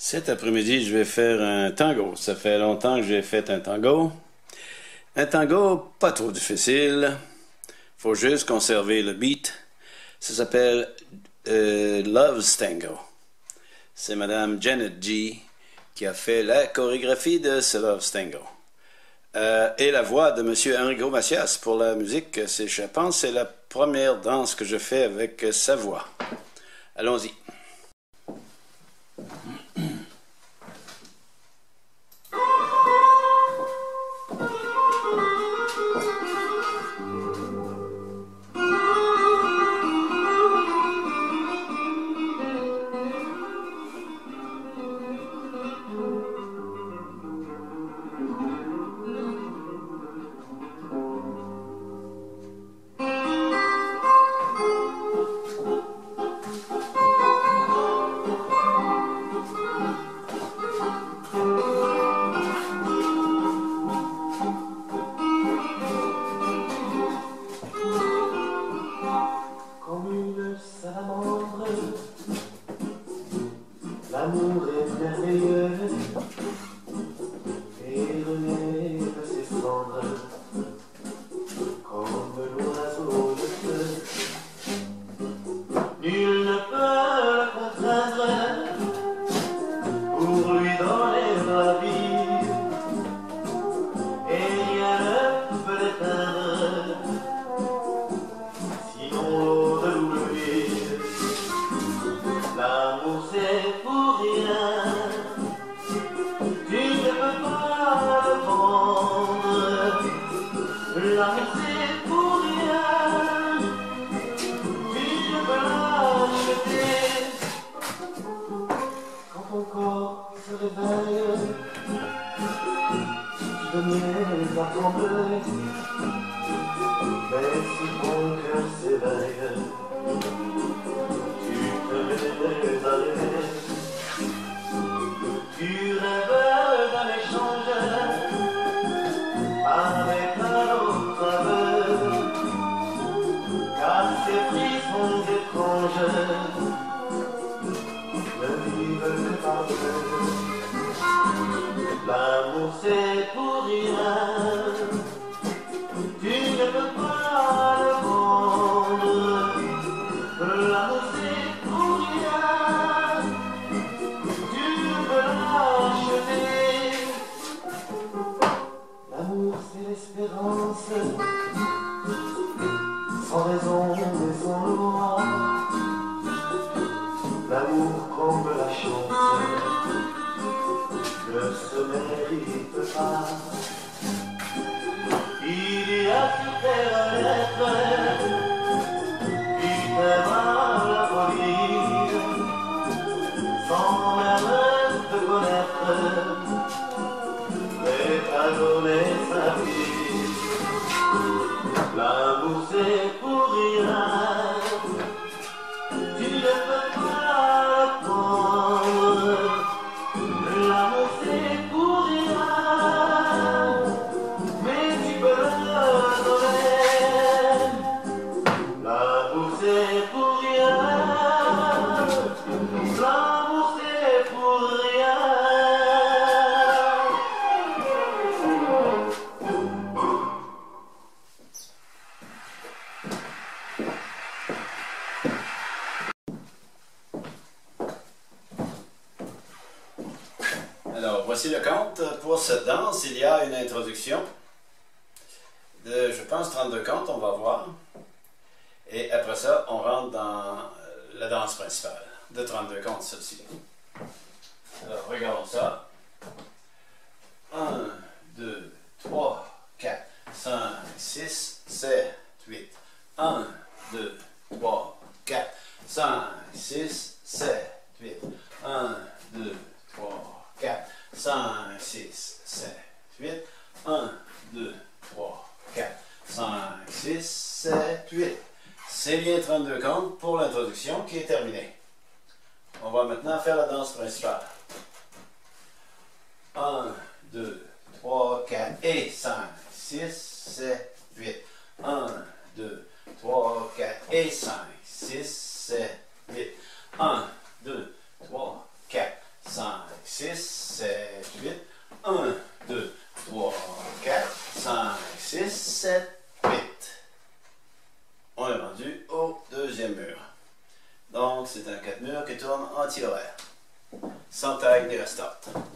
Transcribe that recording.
Cet après-midi, je vais faire un tango. Ça fait longtemps que j'ai fait un tango. Un tango pas trop difficile. Faut juste conserver le beat. Ça s'appelle Love's Tango. C'est Madame Janet G qui a fait la chorégraphie de ce Love's Tango. Et la voix de Monsieur Enrico Macias pour la musique. Je pense c'est la première danse que je fais avec sa voix. Allons-y. L'amour est merveilleux et renaît de ses cendres comme l'oiseau de feu. Nul ne peut le contraindre pour lui donner la vie et rien ne peut l'éteindre sinon l'eau de l'oubli. L'amour c'est pour rien, tu ne peux pas le prendre. L'amour c'est pour rien, tu ne peux l'acheter. Quand ton corps se réveille, tu te mets à trembler. Mais si ton cœur s'éveille, tu rêves d'un échange avec un autre aveu, car ces frissons étranges ne vivent que par deux. L'amour c'est pour rien, tu ne peux pas le prendre. L'amour c'est pour rien, tu peux l'acheter. L'amour c'est l'espérance, sans raison et sans loi. L'amour comme la chance ne se mérite pas. Il y a sur terre un être qui t'aimera la folie, sans même te connaître, mais t'a donné sa vie. L'amour c'est pour rien, tu ne peux pas le prendre. L'amour c'est pour rien, mais tu peux le donner. L'amour c'est pour rien, l'amour c'est pour rien. Alors, voici le compte. Pour cette danse, il y a une introduction de, je pense, 32 comptes, on va voir. Et après ça, on rentre dans la danse principale de 32 comptes, celle-ci. Alors, regardons ça. 1, 2, 3, 4, 5, 6, 7, 8. 1, 2, 3, 4, 5, 6, 7, 8. 1, 2, 3, 4, 5, 6, 7, 8. 1, 2, 3, 4, 5, 6, 7, 8. C'est bien 32 comptes pour l'introduction qui est terminée. On va maintenant faire la danse principale. 1, 2, 3, 4 et 5, 6, 7, 8. 1, 2, 3, 4 et 5, 6, 7, 8. 1, 2, 3, 4, 5, 6, 7, 8. 1, 2, 3, 4, 5, 6, 7, 8. On est rendu au deuxième mur. Donc, c'est un 4 murs qui tourne anti-horaire. Sans taille des restarts.